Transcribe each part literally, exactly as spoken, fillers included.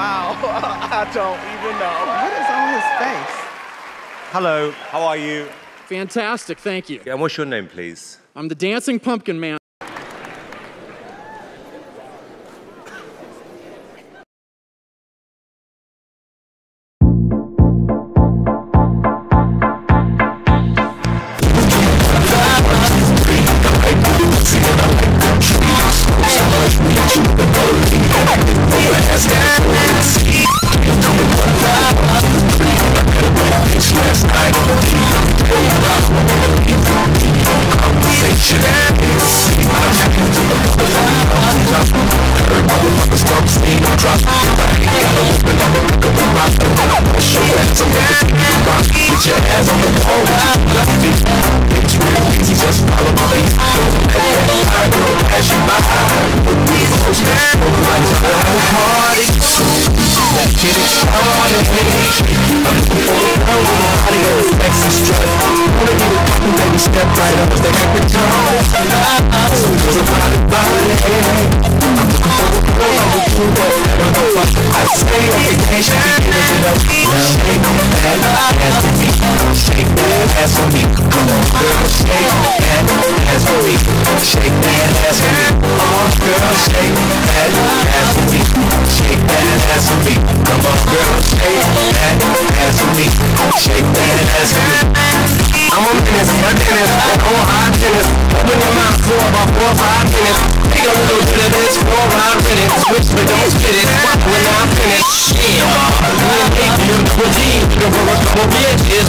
Wow, I don't even know. What is on his face? Hello, how are you? Fantastic, thank you. And what's your name, please? I'm the Dancing Pumpkin Man.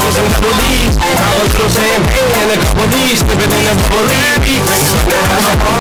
Champagne and a couple of these, living in a bubble.